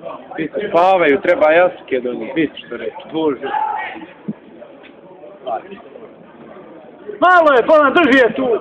Spavaju, treba jaske do njih. Bit što reći, dvože. Malo je, Bolan, drži je tu!